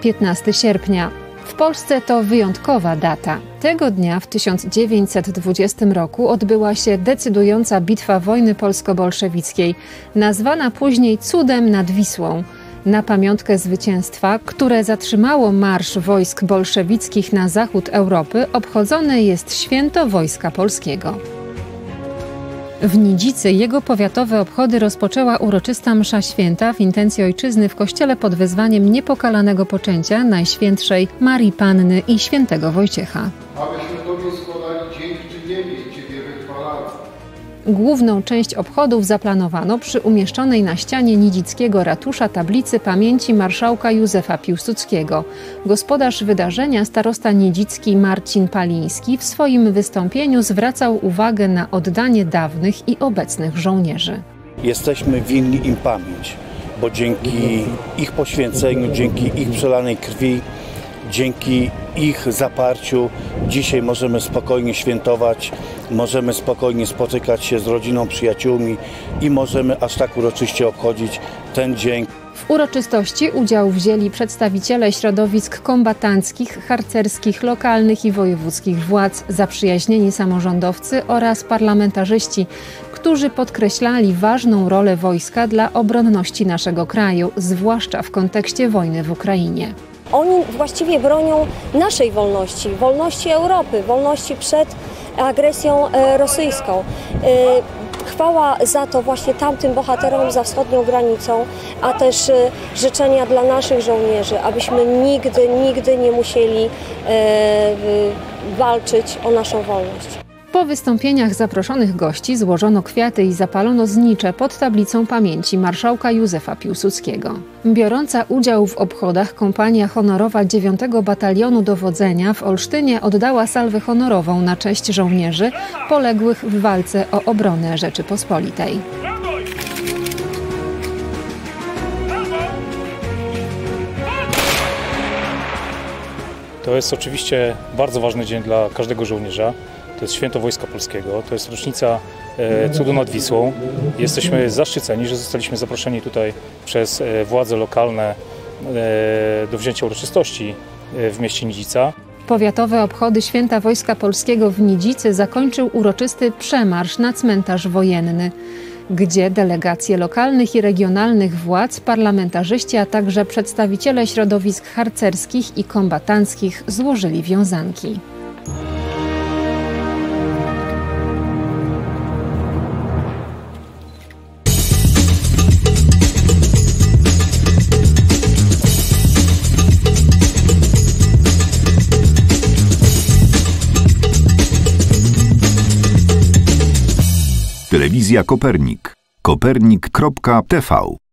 15 sierpnia. W Polsce to wyjątkowa data. Tego dnia w 1920 roku odbyła się decydująca bitwa wojny polsko-bolszewickiej, nazwana później Cudem nad Wisłą. Na pamiątkę zwycięstwa, które zatrzymało marsz wojsk bolszewickich na zachód Europy, obchodzone jest Święto Wojska Polskiego. W Nidzicy jego powiatowe obchody rozpoczęła uroczysta msza święta w intencji ojczyzny w kościele pod wezwaniem Niepokalanego Poczęcia Najświętszej Marii Panny i świętego Wojciecha. Abyśmy Tobie składali dziękczynienie i Ciebie wychwalali. Główną część obchodów zaplanowano przy umieszczonej na ścianie nidzickiego ratusza tablicy pamięci marszałka Józefa Piłsudskiego. Gospodarz wydarzenia, starosta nidzicki Marcin Paliński, w swoim wystąpieniu zwracał uwagę na oddanie dawnych i obecnych żołnierzy. Jesteśmy winni im pamięć, bo dzięki ich poświęceniu, dzięki ich przelanej krwi, dzięki ich zaparciu dzisiaj możemy spokojnie świętować, możemy spokojnie spotykać się z rodziną, przyjaciółmi i możemy aż tak uroczyście obchodzić ten dzień. W uroczystości udział wzięli przedstawiciele środowisk kombatanckich, harcerskich, lokalnych i wojewódzkich władz, zaprzyjaźnieni samorządowcy oraz parlamentarzyści, którzy podkreślali ważną rolę wojska dla obronności naszego kraju, zwłaszcza w kontekście wojny w Ukrainie. Oni właściwie bronią naszej wolności, wolności Europy, wolności przed agresją rosyjską. Chwała za to właśnie tamtym bohaterom za wschodnią granicą, a też życzenia dla naszych żołnierzy, abyśmy nigdy nie musieli walczyć o naszą wolność. Po wystąpieniach zaproszonych gości złożono kwiaty i zapalono znicze pod tablicą pamięci marszałka Józefa Piłsudskiego. Biorąca udział w obchodach kompania honorowa 9 Batalionu Dowodzenia w Olsztynie oddała salwę honorową na cześć żołnierzy poległych w walce o obronę Rzeczypospolitej. To jest oczywiście bardzo ważny dzień dla każdego żołnierza. To jest Święto Wojska Polskiego, to jest rocznica Cudu nad Wisłą. Jesteśmy zaszczyceni, że zostaliśmy zaproszeni tutaj przez władze lokalne do wzięcia uroczystości w mieście Nidzica. Powiatowe obchody Święta Wojska Polskiego w Nidzicy zakończył uroczysty przemarsz na cmentarz wojenny, gdzie delegacje lokalnych i regionalnych władz, parlamentarzyści, a także przedstawiciele środowisk harcerskich i kombatanckich złożyli wiązanki. Telewizja Kopernik. Kopernik.tv